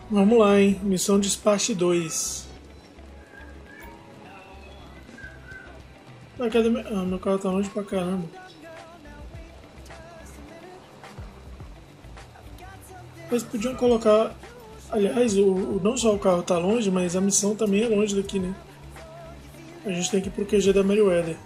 Vamos lá, hein? Missão Despache 2. Ah, cadê meu... Ah, meu carro tá longe pra caramba. Eles podiam colocar... Aliás, não só o carro tá longe, mas a missão também é longe daqui, né? A gente tem que ir pro QG da Meriwether.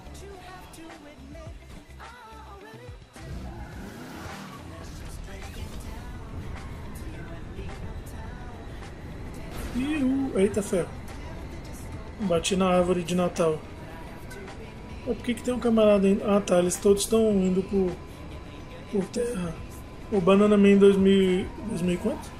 Eita ferro. Bati na árvore de Natal. Por que tem um camarada indo... Ah tá, eles todos estão indo por terra. O Banana Man 2000 e quanto?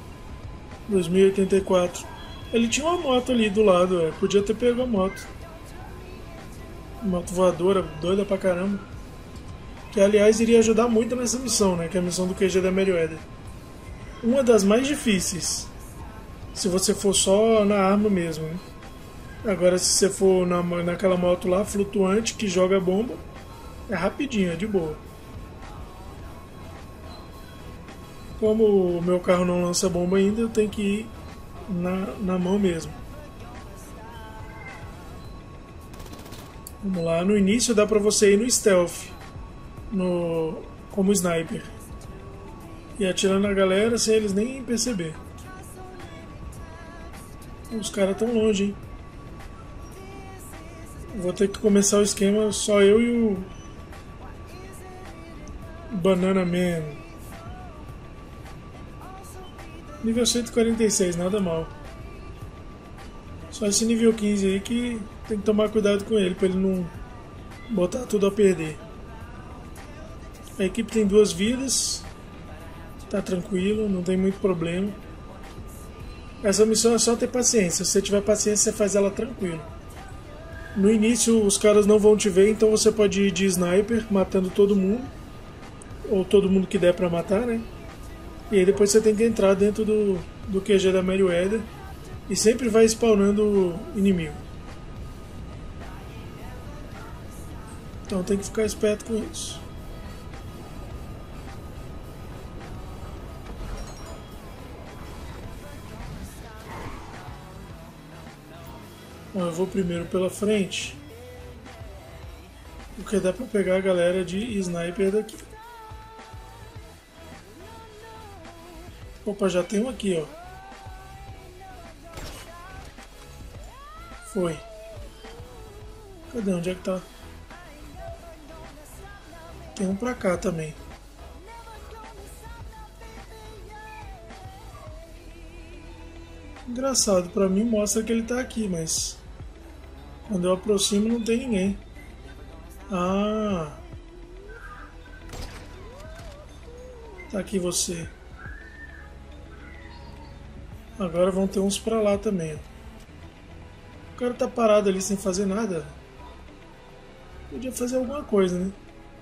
2084. Ele tinha uma moto ali do lado, podia ter pego a moto. Moto voadora, doida pra caramba. Que aliás iria ajudar muito nessa missão, né? Que é a missão do QG da Meriwether. Uma das mais difíceis. Se você for só na arma mesmo, né? Agora se você for naquela moto lá, flutuante, que joga bomba, é rapidinho, é de boa. Como o meu carro não lança bomba ainda, eu tenho que ir na mão mesmo. Vamos lá, no início dá pra você ir no stealth, como sniper. E atirando na galera sem eles nem perceber. Os caras tão longe, hein? Vou ter que começar o esquema só eu e o Banana Man. Nível 146, nada mal. Só esse nível 15 aí que tem que tomar cuidado com ele, pra ele não botar tudo a perder. A equipe tem 2 vidas. Tá tranquilo, não tem muito problema. Essa missão é só ter paciência. Se você tiver paciência, você faz ela tranquilo. No início os caras não vão te ver, então você pode ir de sniper, matando todo mundo. Ou todo mundo que der pra matar, né? E aí depois você tem que entrar dentro do QG da Meriwether. E sempre vai spawnando inimigo. Então tem que ficar esperto com isso. Bom, eu vou primeiro pela frente. Porque dá pra pegar a galera de sniper daqui. Opa, já tem um aqui, ó. Foi. Cadê? Onde é que tá? Tem um pra cá também. Engraçado, pra mim mostra que ele tá aqui, mas quando eu aproximo não tem ninguém. Ah, tá aqui você. Agora vão ter uns pra lá também, ó. O cara tá parado ali sem fazer nada. Podia fazer alguma coisa, né?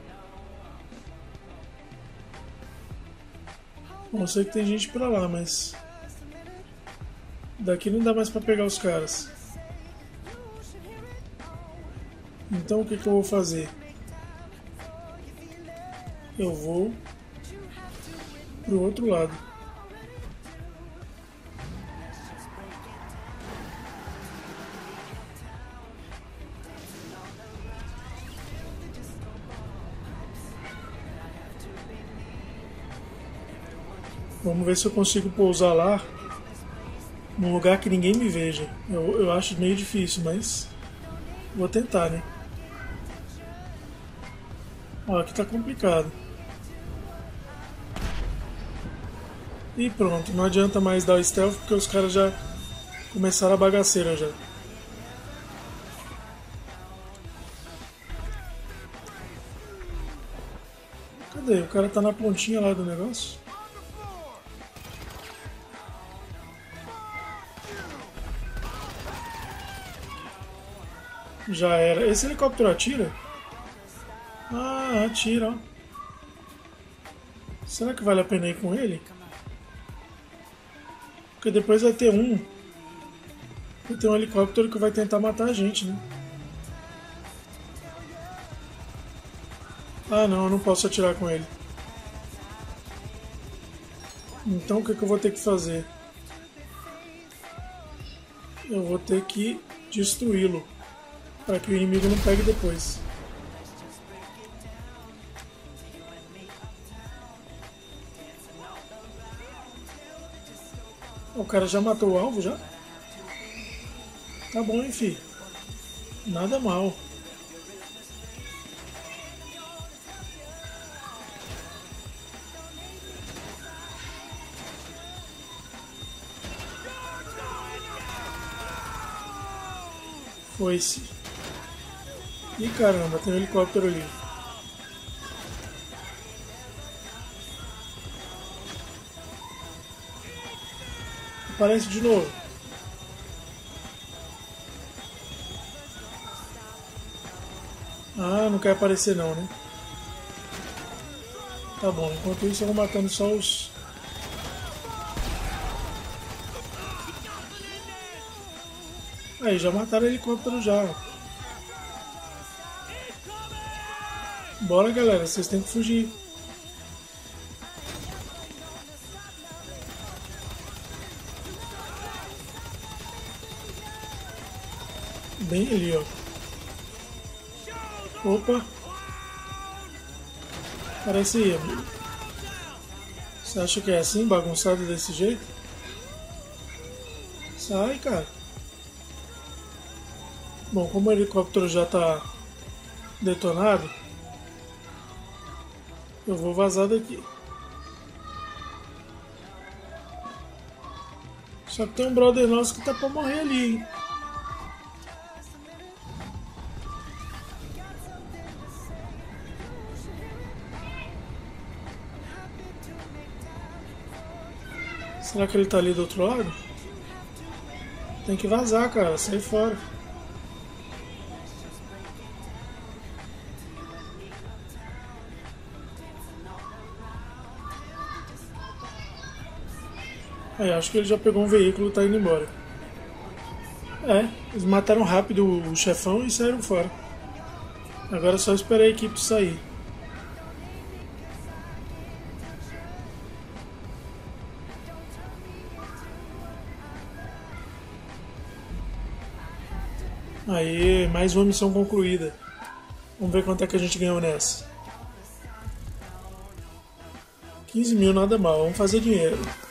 Bom, eu sei que tem gente pra lá, mas daqui não dá mais pra pegar os caras. Então o que eu vou fazer? Eu vou pro outro lado. Vamos ver se eu consigo pousar lá num lugar que ninguém me veja. Eu acho meio difícil, mas vou tentar, né? Ó, aqui tá complicado. E pronto, não adianta mais dar o stealth porque os caras já começaram a bagaceira já. Cadê? O cara tá na pontinha lá do negócio. Já era. Esse helicóptero atira? Ah, atira, ó. Será que vale a pena ir com ele? Porque depois vai ter um helicóptero que vai tentar matar a gente, né? Ah não, eu não posso atirar com ele. Então o que eu vou ter que fazer? eu vou ter que destruí-lo para que o inimigo não pegue depois. O cara já matou o alvo já? Tá bom, enfim. Nada mal. Foi-se. Ih, caramba, tem um helicóptero ali. Aparece de novo. Ah, não quer aparecer não, né? Tá bom, enquanto isso eu vou matando só os... Aí, já mataram o helicóptero já. Bora, galera, vocês têm que fugir. Bem ali, ó. Opa. Parece aí, amigo. Você acha que é assim, bagunçado desse jeito? Sai, cara. Bom, como o helicóptero já tá detonado, eu vou vazar daqui. Só que tem um brother nosso que tá pra morrer ali, hein? Será que ele tá ali do outro lado? Tem que vazar, cara. Sai fora. Aí, acho que ele já pegou um veículo e tá indo embora. É, eles mataram rápido o chefão e saíram fora. Agora é só esperar a equipe sair. Aí, mais uma missão concluída. Vamos ver quanto é que a gente ganhou nessa. 15 mil, nada mal. Vamos fazer dinheiro.